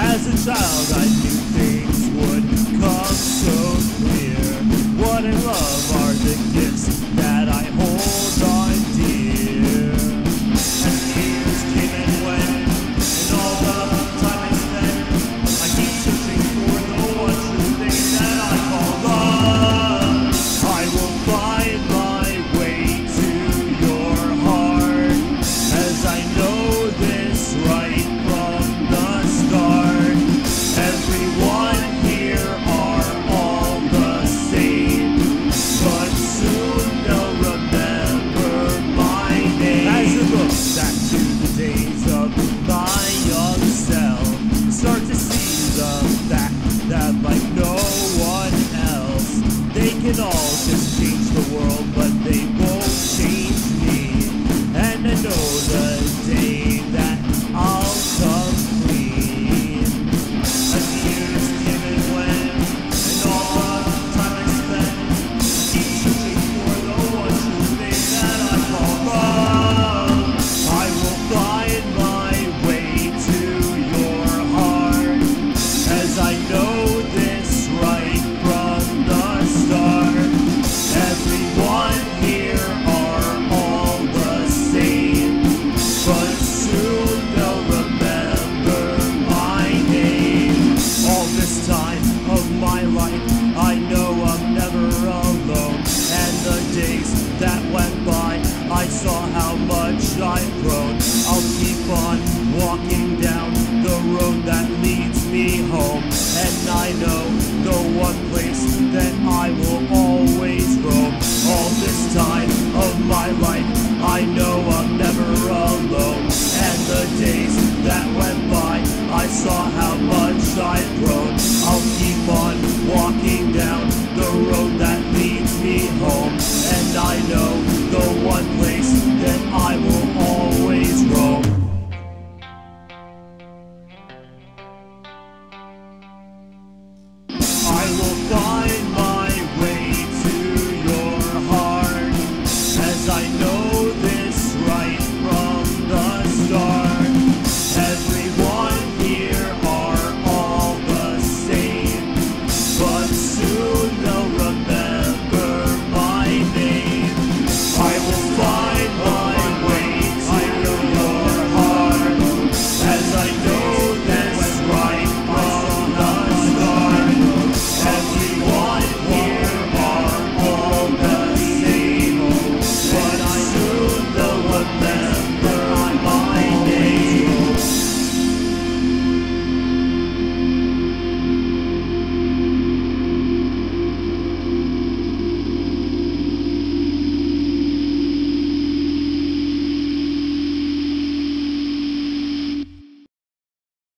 As a child I knew things would come so clear. What in love are the gifts that I hold on dear? And years came and went, and all the time I spent, I keep searching for the one true thing that I call love. I will find my way to your heart, as I know this right from the start. Everyone here are all the same, but soon they'll remember my name. As I look back to the days of my young self, start to see the fact that like no one else, they can all just change the world, but they won't change me. And I know the day that I'll come clean. And years came and went, and all the time I spent, I keep searching for the one true thing that I call love. I will find my way to your heart, as I know this right from the start. Everyone here are all the same, but soon they'll remember my name. All this time of my life, I know I'm never alone. And the days that went by, I saw how much I've grown. I'll keep on walking down the road that leads me home. And I know the one place that I will always roam. All this time of my life, I know I'm never alone. And the days that went by, I saw